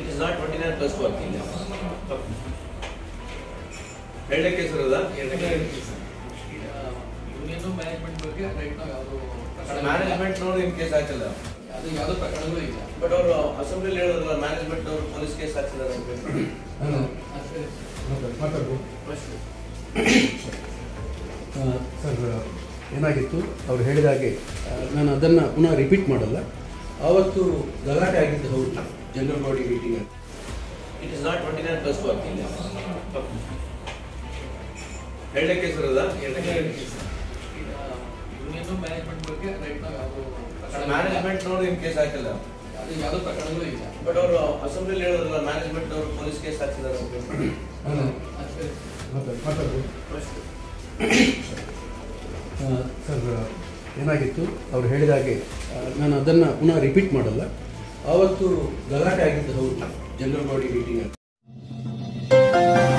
It is not 29 plus working. ಎರಡನೇ case ಇರೋದಾ? Union management ಬಗ್ಗೆ ರೈಟ್ ನಾವು ಯಾವುದು ಮ್ಯಾನೇಜ್ಮೆಂಟ್ ನೋಡಿ ಇನ್ ಕೇಸ್ ಹಾಕಿಲ್ಲ. ಅದು ಯಾವುದೋ ಪ್ರಕರಣಗಳು ಇಲ್ಲ. ಬಟ್ ಅವರು ಅಸೆಂಬ್ಲಿ ಹೇಳಿದ್ರಲ್ಲ ಮ್ಯಾನೇಜ್ಮೆಂಟ್ ಅವರು ಪೊಲೀಸ್ ಕೇಸ್ ಹಾಕ್ಸಿದ್ದಾರೆ ಅಂತ. ಸರ್ ಏನಾಗಿತ್ತು ಅವ್ರು ಹೇಳಿದ ಹಾಗೆ ನಾನು ಅದನ್ನು ಪುನಃ ರಿಪೀಟ್ ಮಾಡಲ್ಲ. ಆವತ್ತು ಗಲಾಟೆ ಆಗಿದ್ದು ಹೌದು general body meeting. It is not 29 plus working. ಎರಡನೇ ಕೇಸ್ ಇರೋದಾ? ಯೂನಿಯನ್ ಮ್ಯಾನೇಜ್ಮೆಂಟ್ ಬಗ್ಗೆ ರೈಟ್ ನಾವು ಯಾವುದು ಮ್ಯಾನೇಜ್ಮೆಂಟ್ ನೋಡಿ ಇನ್ ಕೇಸ್ ಹಾಕಿಲ್ಲ. ಅದು ಯಾವುದೋ ಪ್ರಕರಣಗಳು ಇಲ್ಲ. ಬಟ್ ಅವರು ಅಸೆಂಬ್ಲಿ ಹೇಳಿದ್ರಲ್ಲ ಮ್ಯಾನೇಜ್ಮೆಂಟ್ ಅವರು ಪೊಲೀಸ್ ಕೇಸ್ ಹಾಕ್ಸಿದ್ದಾರೆ ಅಂತ. ಸರ್ ಏನಾಗಿತ್ತು ಅವ್ರು ಹೇಳಿದ ಹಾಗೆ ನಾನು ಅದನ್ನು ಪುನಃ ರಿಪೀಟ್ ಮಾಡಲ್ಲ. ಆವತ್ತು ಗಲಾಟೆ ಆಗಿದ್ದು ಹೌದು ಜನರಲ್ ಬಾಡಿ ಮೀಟಿಂಗ್.